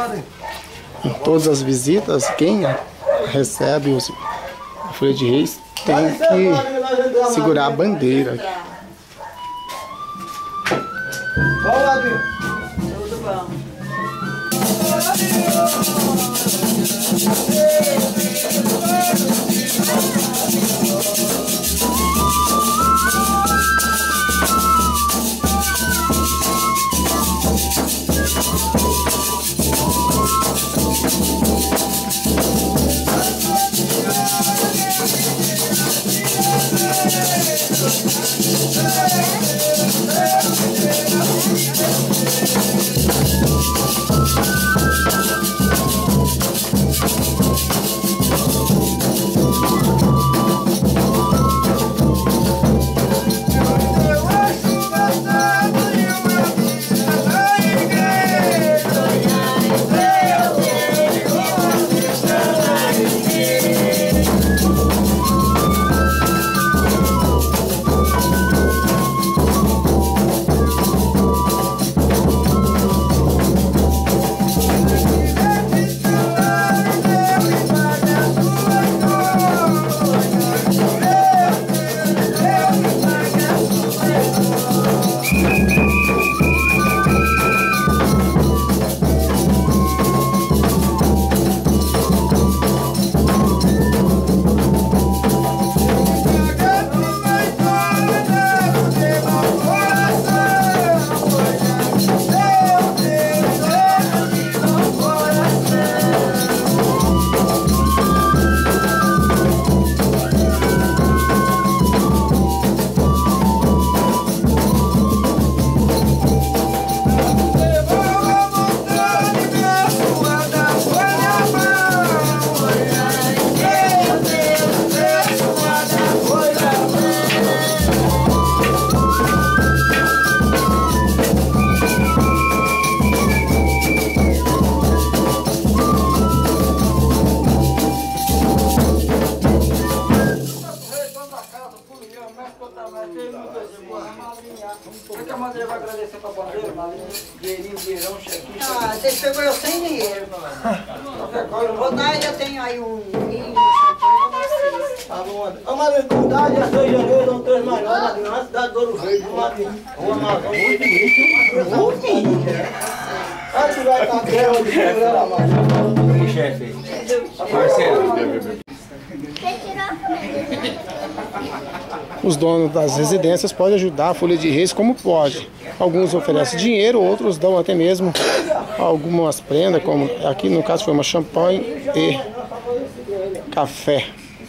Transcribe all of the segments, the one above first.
Em todas as visitas, quem recebe a Folha de Reis tem que segurar a bandeira. Tudo bom. Ah, você pegou eu sem dinheiro. Vou dar, eu tenho aí um vinho, Tá bom, a Maringundade é 6 de janeiro, são 3 maiores, na cidade do Ouro Verde, uma Amazônia. Acho que vai estar guerra de guerra mais. E chefe? Parceiro. Os donos das residências podem ajudar a Folha de Reis como pode. Alguns oferecem dinheiro, outros dão até mesmo algumas prendas, como aqui no caso foi uma champanhe e café.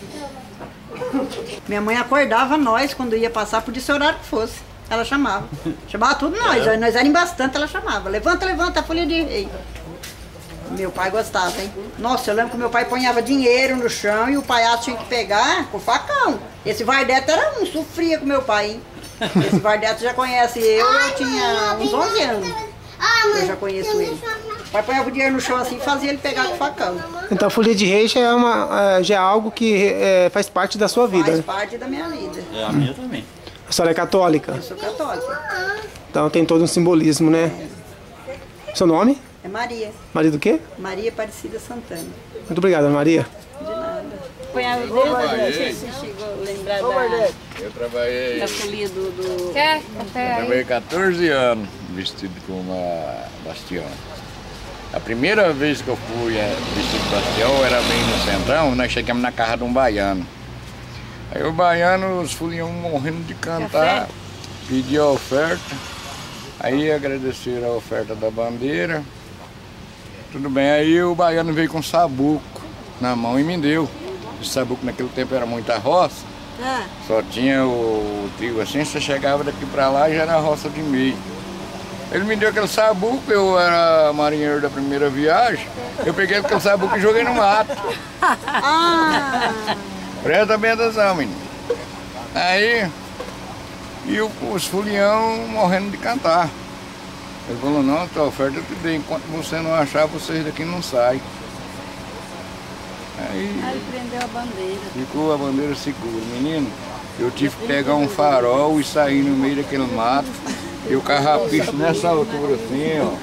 Minha mãe acordava nós quando ia passar, podia ser horário que fosse. Ela chamava. Chamava tudo nós. Nós éramos bastante, ela chamava. Levanta, levanta a Folha de Reis. Meu pai gostava, hein? Nossa, eu lembro que meu pai ponhava dinheiro no chão e o palhaço tinha que pegar com facão. Esse Vardeto era um, sofria com meu pai, hein? Esse Vardeto já conhece eu tinha uns 11 anos. Eu já conheço ele. O pai ponhava o dinheiro no chão assim e fazia ele pegar com facão. Então a Folha de Reis já é algo que faz parte da sua vida. Faz né? parte da minha vida. É a minha também. A senhora é católica? Eu sou católica. Então tem todo um simbolismo, né? Seu nome? É Maria. Maria do quê? Maria Aparecida Santana. Muito obrigada, Maria. De nada. Ponhava o dedo, não sei se chegou a lembrar Eu trabalhei, da folia do... Quer café aí? trabalhei 14 anos vestido com uma bastião. A primeira vez que eu fui vestido de bastião era bem no centrão, nós chegamos na casa de um baiano. Aí o baiano, os foliões morrendo de cantar, pediu a oferta, aí agradeceram a oferta da bandeira. Tudo bem, aí o baiano veio com sabuco na mão e me deu. O sabuco naquele tempo era muita roça, só tinha o trio assim, você chegava daqui pra lá e já era roça de meio. Ele me deu aquele sabuco, eu era marinheiro da primeira viagem, eu peguei aquele sabuco e joguei no mato. Presta bem atenção, menino. Aí, e os folião morrendo de cantar. Ele falou, não, a tua oferta eu te dei, enquanto você não achar, vocês daqui não saem. Aí prendeu a bandeira. ficou a bandeira segura. Menino, eu tive que pegar um farol e sair no meio daquele mato E o carrapicho nessa altura assim, ó.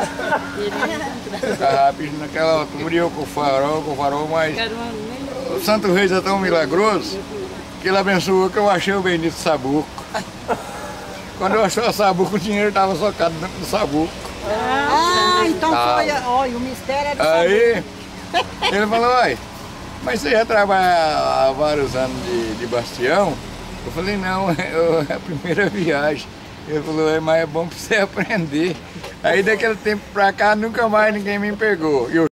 O carrapicho naquela altura e eu com o farol, mas o Santo Reis é tão milagroso que ele abençoou que eu achei o bendito sabuco. Quando eu achei o sabuco, o dinheiro estava socado dentro do sabuco. Ah, então foi, olha, o mistério é do Aí ele falou, olha, mas você já trabalha há vários anos de Bastião? Eu falei, não, é a primeira viagem. Ele falou, mas é bom para você aprender. Aí daquele tempo pra cá nunca mais ninguém me pegou.